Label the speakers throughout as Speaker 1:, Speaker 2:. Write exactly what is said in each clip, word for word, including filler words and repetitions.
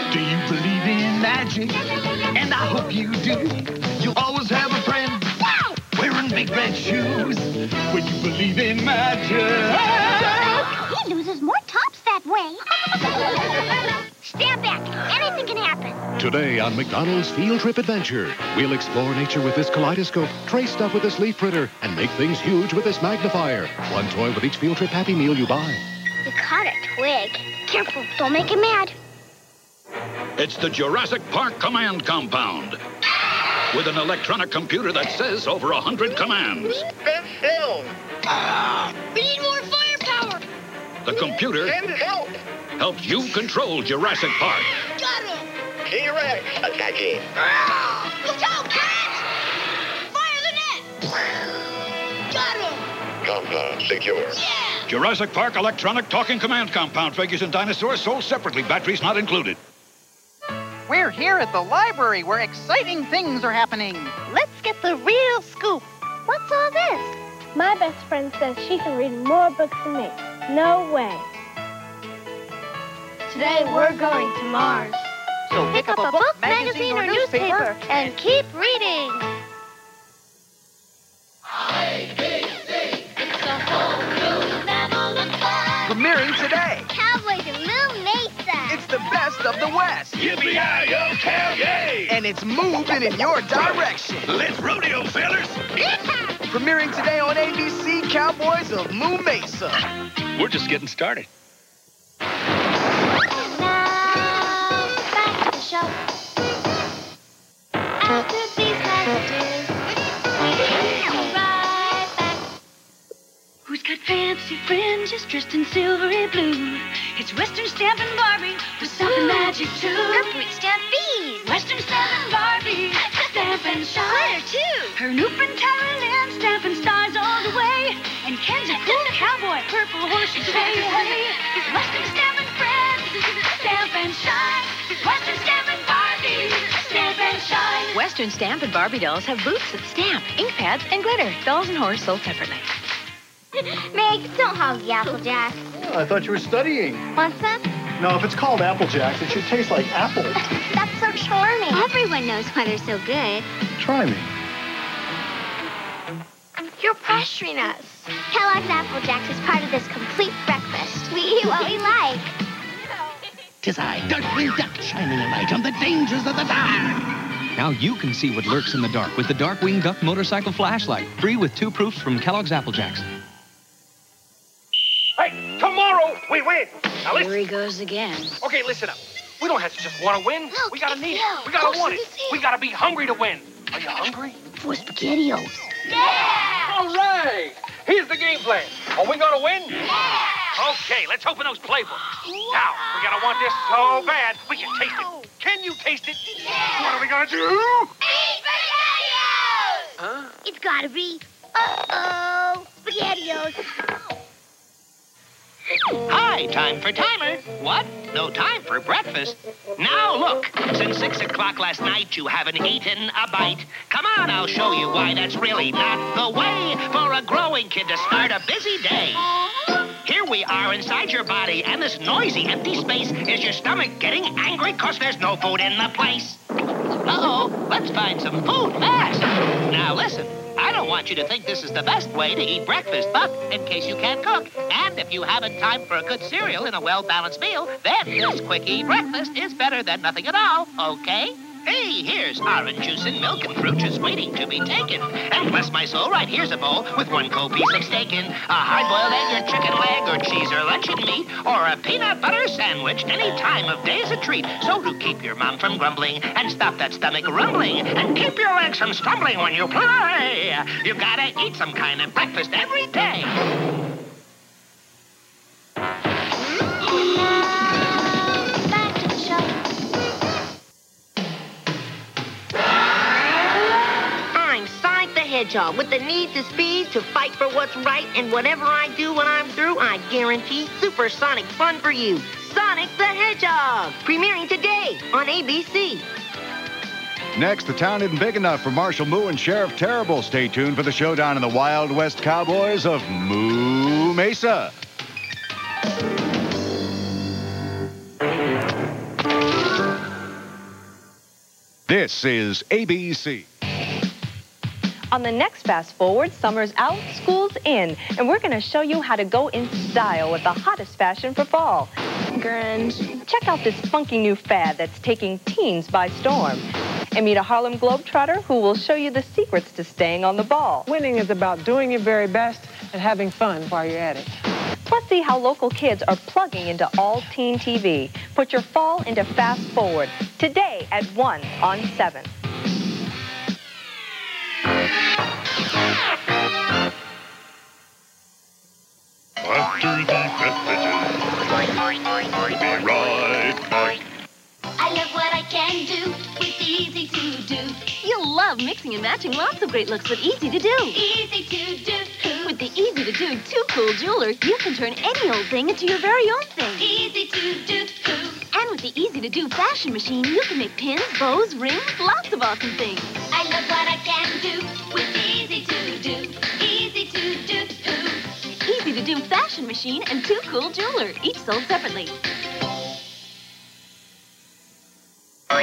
Speaker 1: Do you believe in magic? And I hope you do. You'll always have a friend wow, wearing big red shoes. When you believe in magic.
Speaker 2: He loses more tops that way. Stand back. Anything can happen.
Speaker 3: Today on McDonald's Field Trip Adventure, we'll explore nature with this kaleidoscope, trace stuff with this leaf printer, and make things huge with this magnifier. One toy with each Field Trip Happy Meal you buy.
Speaker 2: You caught a twig. Careful, don't make him mad.
Speaker 4: It's the Jurassic Park Command Compound. With an electronic computer that says over a hundred commands.
Speaker 5: Best film.
Speaker 2: Ah, we need more firepower.
Speaker 4: The computer
Speaker 5: Send help.
Speaker 4: helps you control Jurassic Park.
Speaker 2: Got him.
Speaker 5: T-Rex attacking.
Speaker 2: Ah, look out, cats! Fire the net. Got him.
Speaker 5: Compound secure.
Speaker 2: Yeah.
Speaker 4: Jurassic Park Electronic Talking Command Compound. Figures and dinosaurs sold separately. Batteries not included.
Speaker 6: We're here at the library where exciting things are happening. Let's get the real scoop.
Speaker 2: What's all this?
Speaker 7: My best friend says she can read more books than me. No way. Today we're going to Mars.
Speaker 6: So
Speaker 2: Pick up a book, magazine, or newspaper and keep reading. It's a whole new level of fun.
Speaker 1: Premiering today.
Speaker 2: Cowboys and Moo Mesa.
Speaker 1: It's the best of the West.
Speaker 4: Yippee-yi-yo, cow-yay!
Speaker 1: And it's moving in your direction.
Speaker 4: Let's rodeo, fellas!
Speaker 1: Premiering today on A B C, Cowboys of Moo Mesa.
Speaker 4: We're just getting started.
Speaker 2: And now, back to the show. After these messages, we'll be right back.
Speaker 8: Who's got fancy fringes dressed in silvery blue? It's Western Stampin' Barbie with Stampin' magic too.
Speaker 2: Her fruit stamp bees.
Speaker 8: Western Stampin' Barbie, Stampin' shine.
Speaker 2: Glitter too.
Speaker 8: Her new Taroline, Stampin' stars all the way. And Ken's a cool cowboy, purple horse and sleigh. Western Stampin' friends, Stampin' shine. Western Stampin' Barbie, Stampin' shine.
Speaker 9: Western Stampin' Barbie dolls have boots that stamp, ink pads, and glitter. Dolls and horse sold separately.
Speaker 2: Meg, don't hog the Apple Jacks.
Speaker 10: Oh, I thought you were studying.
Speaker 2: Want some?
Speaker 10: No, if it's called Apple Jacks, it should taste like apple.
Speaker 2: That's so charming. Everyone knows why they're so good.
Speaker 10: Try me.
Speaker 2: You're pressuring us. Kellogg's Apple Jacks is part of this complete breakfast. We eat what we like.
Speaker 11: Tis I, Darkwing Duck, shining a light on the dangers of the dark.
Speaker 12: Now you can see what lurks in the dark with the Darkwing Duck motorcycle flashlight. Free with two proofs from Kellogg's Apple Jacks.
Speaker 13: Hey, tomorrow we win. Now listen.
Speaker 9: Here he goes again.
Speaker 13: Okay, listen up. We don't have to just want to win.
Speaker 2: Look,
Speaker 13: we gotta
Speaker 2: it's
Speaker 13: need
Speaker 2: him.
Speaker 13: it. We gotta
Speaker 2: Go
Speaker 13: want
Speaker 2: see
Speaker 13: it.
Speaker 2: this him.
Speaker 13: We gotta be hungry to win. Are you hungry?
Speaker 2: For SpaghettiOs.
Speaker 13: Yeah! All right. Here's the game plan. Are we gonna win? Yeah! Okay, let's open those playbooks. Now, we gotta want this so bad we can taste it. Can you taste it? Yeah! What are we gonna do?
Speaker 2: Eat SpaghettiOs!
Speaker 13: Huh?
Speaker 2: It's gotta be, uh-oh, SpaghettiOs.
Speaker 11: Hi, time for timer. What? No time for breakfast? Now look, since six o'clock last night you haven't eaten a bite. Come on, I'll show you why that's really not the way for a growing kid to start a busy day. Here we are inside your body, and this noisy empty space is your stomach getting angry because there's no food in the place. Uh-oh, let's find some food fast. Now listen, I don't want you to think this is the best way to eat breakfast, but in case you can't cook, and if you haven't time for a good cereal and a well-balanced meal, then this quickie breakfast is better than nothing at all, okay? Hey, here's orange juice and milk and fruit just waiting to be taken. And bless my soul, right here's a bowl with one cold piece of steak in, a hard-boiled egg or chicken leg or cheese or luncheon meat, or a peanut butter sandwich. Any time of day is a treat. So to keep your mom from grumbling and stop that stomach rumbling and keep your legs from stumbling when you play, you gotta eat some kind of breakfast every day.
Speaker 14: Hedgehog with the need to speed to fight for what's right, and whatever I do when I'm through, I guarantee supersonic fun for you. Sonic the Hedgehog, premiering today on A B C.
Speaker 15: Next, the town isn't big enough for Marshal Moo and Sheriff Terrible. Stay tuned for the showdown in the Wild West Cowboys of Moo Mesa. This is A B C.
Speaker 16: On the next Fast Forward, summer's out, school's in, and we're going to show you how to go in style with the hottest fashion for fall. Grunge. Check out this funky new fad that's taking teens by storm. And meet a Harlem Globetrotter who will show you the secrets to staying on the ball.
Speaker 17: Winning is about doing your very best and having fun while you're at it.
Speaker 16: Plus, see how local kids are plugging into all-teen T V. Put your fall into Fast Forward, today at one on seven.
Speaker 1: After the messages, we'll be right back.
Speaker 8: I love what I can do. It's easy to do.
Speaker 9: You'll love mixing and matching lots of great looks with Easy to Do.
Speaker 8: Easy to do.
Speaker 9: With the Easy to Do Too Cool Jeweler, you can turn any old thing into your very own thing.
Speaker 8: Easy to do.
Speaker 9: And with the Easy to Do Fashion Machine, you can make pins, bows, rings, lots of awesome things.
Speaker 8: I love what I can do with Easy to do. Easy to do.
Speaker 9: Easy to Do Fashion Machine and Too Cool Jeweler, each sold separately.
Speaker 1: Back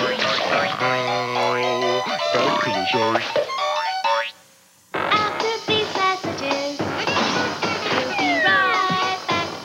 Speaker 1: to the show.
Speaker 8: After these messages, we'll be right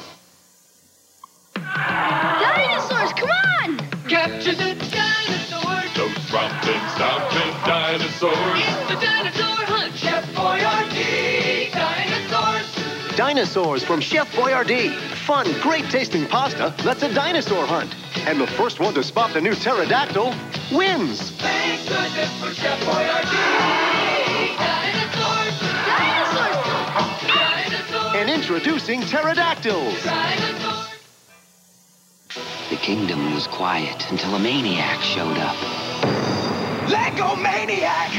Speaker 8: back.
Speaker 9: Dinosaurs, come on!
Speaker 1: Capture the dinosaurs. Those romping, stomping dinosaurs.
Speaker 8: It's the dinosaur hunt. Chef Boyardee. Dinosaurs.
Speaker 18: Dinosaurs from Chef Boyardee. Fun, great-tasting pasta that's a dinosaur hunt. And the first one to spot the new pterodactyl wins.
Speaker 8: Thank goodness for Chef Boyardee. Dinosaurs. Dinosaurs. Dinosaurs.
Speaker 18: And introducing pterodactyls.
Speaker 8: Dinosaurs.
Speaker 19: The kingdom was quiet until a maniac showed up.
Speaker 1: Lego Maniac!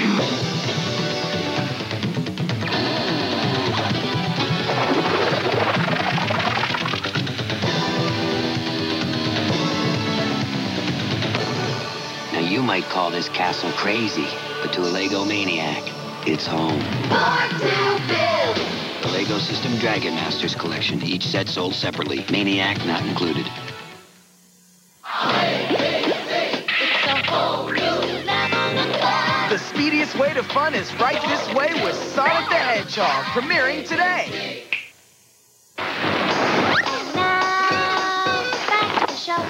Speaker 19: Now, you might call this castle crazy, but to a Lego maniac, it's home.
Speaker 8: Born to build.
Speaker 19: The Lego System Dragon Masters collection, each set sold separately, Maniac not included.
Speaker 8: It's a whole new level of fun.
Speaker 20: The speediest way to fun is right this way with Sonic the Hedgehog, premiering today.
Speaker 8: And now, back to the show.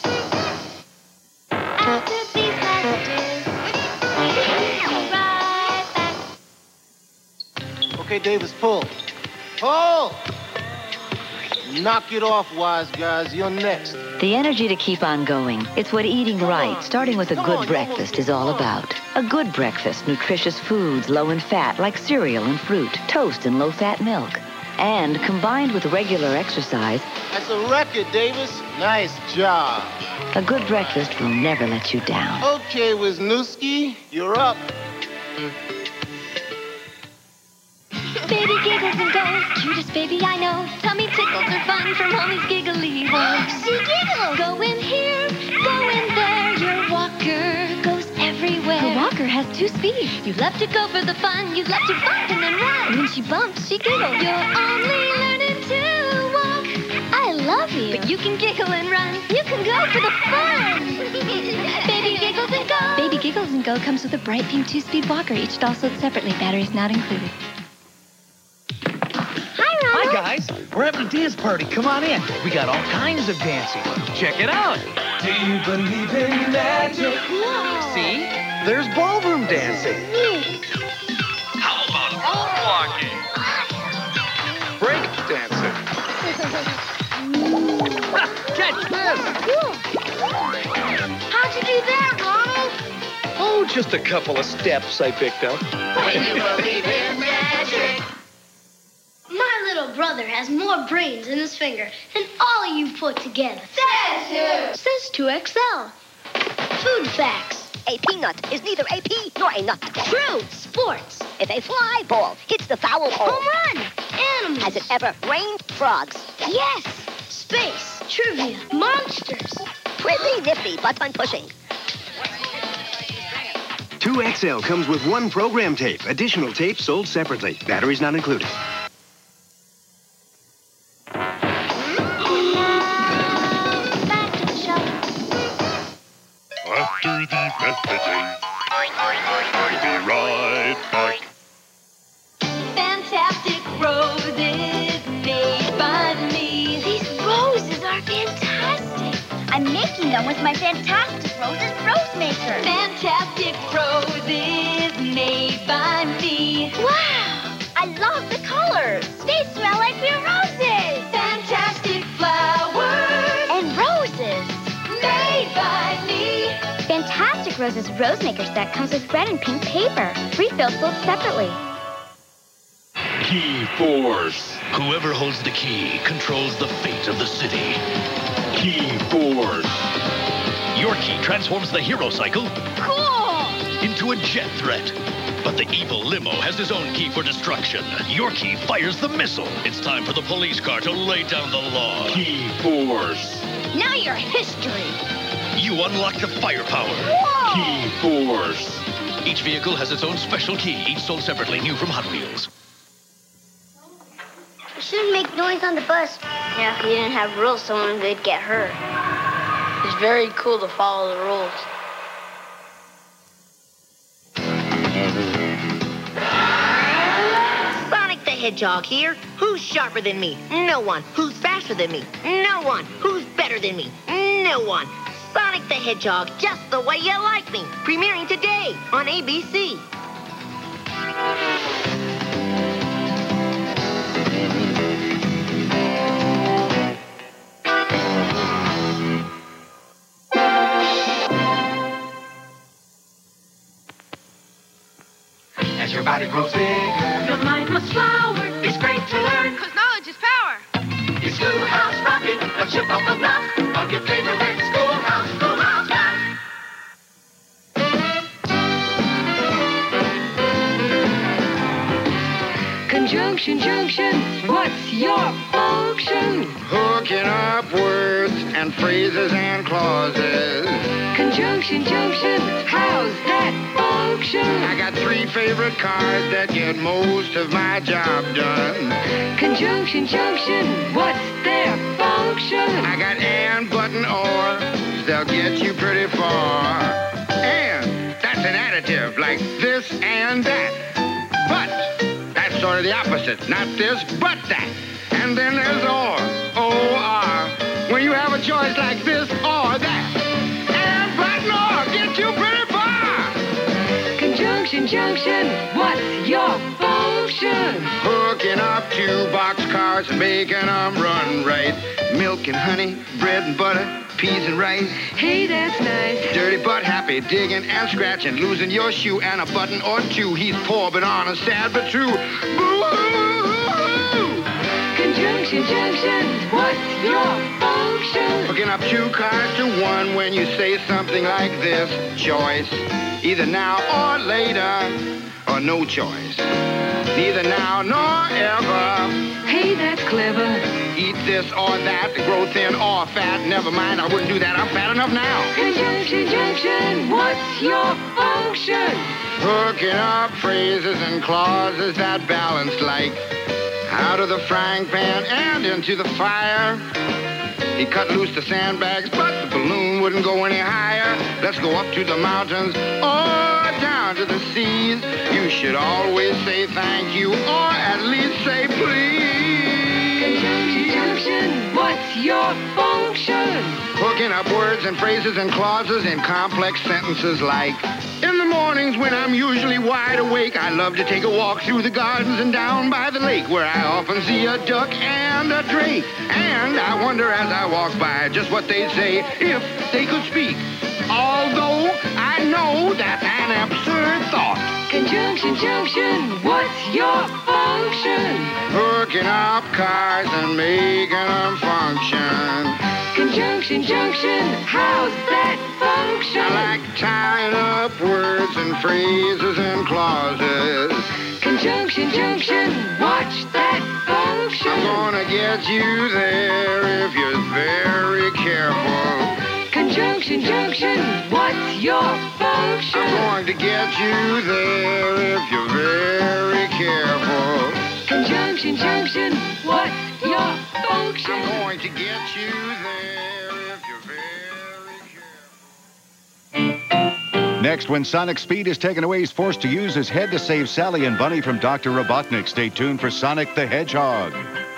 Speaker 8: After these messages, we'll be right back.
Speaker 21: Okay, Davis, pull. Pull! Knock it off, wise guys. You're next.
Speaker 22: The energy to keep on going. It's what eating right, starting with a good breakfast, is all about. A good breakfast, nutritious foods low in fat, like cereal and fruit, toast and low-fat milk. And combined with regular exercise,
Speaker 21: That's a record, Davis. Nice job.
Speaker 22: a good breakfast will never let you down.
Speaker 21: Okay, Wisniewski, you're up.
Speaker 8: Baby giggles and goes, cutest baby I know. Tummy tickles are fun from mommy's giggly holes. She giggles. Go in here, go in there. Your walker goes everywhere.
Speaker 9: Her walker has two speeds.
Speaker 8: You love to go for the fun. You love to bump and then run.
Speaker 9: When she bumps, she giggles.
Speaker 8: You're only learning to walk.
Speaker 9: I love you.
Speaker 8: But you can giggle and run. You can go for the fun. Baby giggles and go.
Speaker 9: Baby Giggles and Go comes with a bright pink two-speed walker, each doll sold separately, batteries not included.
Speaker 20: Hi, guys. We're having a dance party. Come on in. We got all kinds of dancing. Check it out.
Speaker 1: Do you believe in magic?
Speaker 8: Whoa.
Speaker 20: See? There's ballroom dancing.
Speaker 13: How about moonwalking?
Speaker 20: Break dancing. Catch this.
Speaker 8: How'd you do that, Ronald?
Speaker 20: Oh, just a couple of steps I picked up.
Speaker 8: When you believe in magic.
Speaker 2: My little brother has more brains in his finger than all of you put together.
Speaker 8: Says who?
Speaker 2: Says two X L. Food facts.
Speaker 23: A peanut is neither a pea nor a nut.
Speaker 2: True. Sports.
Speaker 23: If a fly ball hits the foul pole,
Speaker 2: Home run. Animals.
Speaker 23: has it ever rained frogs?
Speaker 2: Yes. Space. Trivia. Monsters.
Speaker 23: Pretty nifty button pushing.
Speaker 18: two X L comes with one program tape. Additional tape sold separately. Batteries not included.
Speaker 8: Back to the show.
Speaker 1: After the messaging. We'll be right back.
Speaker 8: Fantastic roses made by me.
Speaker 2: These roses are fantastic. I'm making them with my Fantastic Roses Rose Maker.
Speaker 8: Fantastic roses made by me.
Speaker 2: Wow! I love the colors. They smell like real roses.
Speaker 8: Fantastic flowers
Speaker 2: And roses.
Speaker 8: made by me.
Speaker 2: Fantastic Roses Rose Maker set comes with red and pink paper. Refills sold separately.
Speaker 4: Key Force. Whoever holds the key controls the fate of the city. Key Force. Your key transforms the hero cycle
Speaker 2: Cool!
Speaker 4: into a jet threat. But the evil limo has his own key for destruction. Your key fires the missile. It's time for the police car to lay down the law. Key Force.
Speaker 2: Now you're history.
Speaker 4: You unlock the firepower.
Speaker 2: Whoa!
Speaker 4: Key Force. Each vehicle has its own special key, each sold separately, new from Hot Wheels.
Speaker 2: We shouldn't make noise on the bus. Yeah, if you didn't have rules, someone would get hurt.
Speaker 3: It's very cool to follow the rules.
Speaker 14: Sonic the Hedgehog here. Who's sharper than me? No one. Who's faster than me? No one. Who's better than me? No one. Sonic the Hedgehog, just the way you like me. Premiering today on A B C.
Speaker 1: As your body grows bigger,
Speaker 8: Your mind must flower.
Speaker 1: it's great to learn.
Speaker 8: Cause knowledge is power.
Speaker 1: Your schoolhouse rocket, a chip off the block of your favorite schoolhouse, schoolhouse rock.
Speaker 17: Conjunction, junction, what's your function?
Speaker 5: Hooking up words and phrases and clauses.
Speaker 17: Conjunction, junction, how's that function?
Speaker 5: I got three favorite cars that get most of my job done.
Speaker 17: Conjunction, junction, what's their function?
Speaker 5: I got and, but, and, or. They'll get you pretty far. And, that's an additive, like this and that. But, that's sort of the opposite. Not this, but that. And then there's or, O R. When you have a choice like this or that. And, but, and, or get you pretty far.
Speaker 17: Conjunction, junction, what's your function?
Speaker 5: Hooking up two boxcars and making them run right. Milk and honey, bread and butter, peas and rice.
Speaker 17: Hey, that's nice.
Speaker 5: Dirty but happy, digging and scratching, losing your shoe and a button or two. He's poor but honest, sad but true. Boo-hoo!
Speaker 17: Conjunction, junction, what's your function?
Speaker 5: Hooking up two cars to one when you say something like this. Choice, either now or later, or no choice. Neither now nor ever.
Speaker 17: Hey, that's clever.
Speaker 5: Eat this or that, grow thin or fat. Never mind, I wouldn't do that. I'm fat enough now.
Speaker 17: Conjunction, junction, what's your function?
Speaker 5: Hooking up phrases and clauses that balance like out of the frying pan and into the fire. He cut loose the sandbags, but the balloon wouldn't go any higher. Let's go up to the mountains or down to the seas. You should always say thank you or at least say please.
Speaker 17: Conjunction, junction, what's your function?
Speaker 5: Hooking up words and phrases and clauses in complex sentences like, in the mornings when I'm usually wide awake, I love to take a walk through the gardens and down by the lake where I often see a duck and a drake. And I wonder as I walk by just what they'd say if they could speak. Although I know that's an absurd thought.
Speaker 17: Conjunction, junction, what's your function?
Speaker 5: Hooking up cars and making them function.
Speaker 17: Conjunction, junction, how's that function?
Speaker 5: I like tying up words and phrases and clauses.
Speaker 17: Conjunction, junction, watch that function.
Speaker 5: I'm gonna get you there if you're very careful.
Speaker 17: Conjunction, junction, what's your function?
Speaker 5: I'm going to get you there if you're very careful.
Speaker 17: Conjunction, junction, what's your function?
Speaker 5: I'm going to get you there if you're very careful.
Speaker 15: Next, when Sonic's speed is taken away, he's forced to use his head to save Sally and Bunny from Doctor Robotnik. Stay tuned for Sonic the Hedgehog.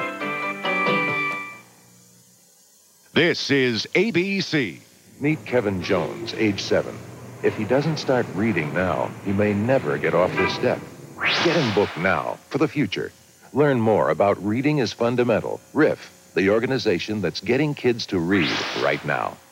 Speaker 15: This is A B C.
Speaker 6: Meet Kevin Jones, age seven. If he doesn't start reading now, he may never get off this step. Get him booked now for the future. Learn more about Reading is Fundamental. R I F, the organization that's getting kids to read right now.